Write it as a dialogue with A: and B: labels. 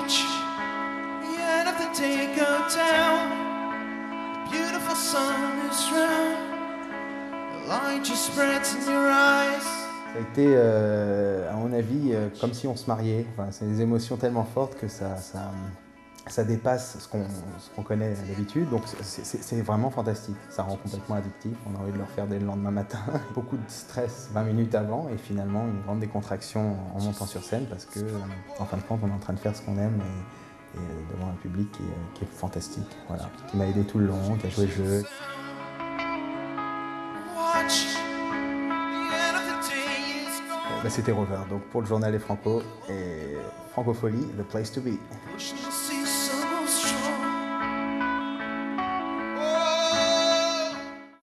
A: Watch the end of the day go down. The beautiful sun is round. The light just spreads in your eyes.
B: Ça a été, à mon avis, comme si on se mariait. Enfin, c'est des émotions tellement fortes que ça dépasse ce qu'on connaît d'habitude. Donc c'est vraiment fantastique. Ça rend complètement addictif. On a envie de le refaire dès le lendemain matin. Beaucoup de stress 20 minutes avant et finalement une grande décontraction en montant sur scène parce que, en fin de compte, on est en train de faire ce qu'on aime et devant un public qui est fantastique. Voilà. Qui m'a aidé tout le long, qui a joué le jeu.
A: Watch the end of the day is gone.
B: C'était Rover, donc pour le journal des Franco et Francophonie, the place to be.
A: Pushing